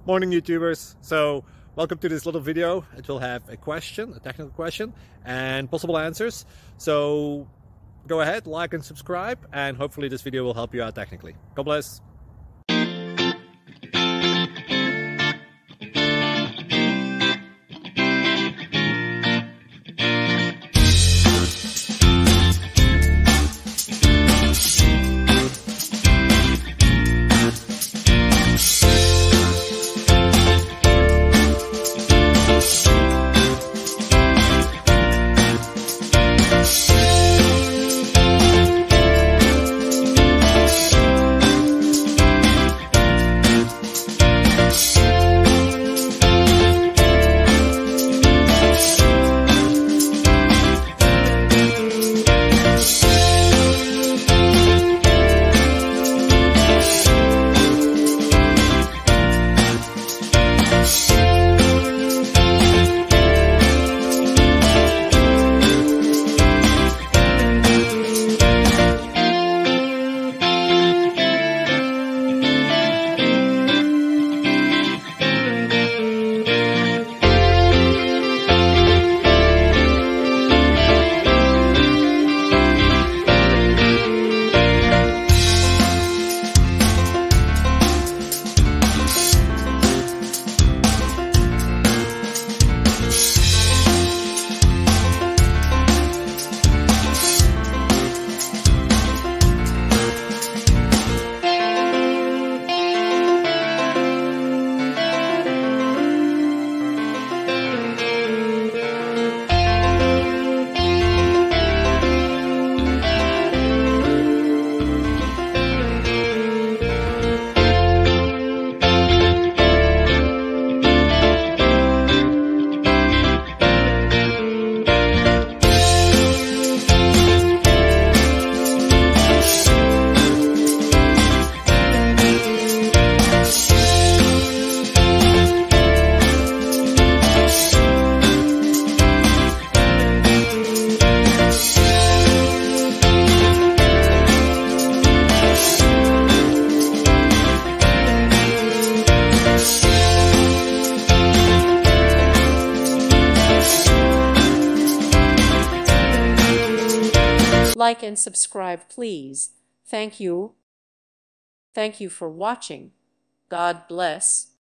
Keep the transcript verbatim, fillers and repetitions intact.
Morning YouTubers. So welcome to this little video. It will have a question, a technical question, and possible answers. So go ahead, like and subscribe, and hopefully this video will help you out technically. God bless. Like and subscribe, please. Thank you. Thank you for watching. God bless.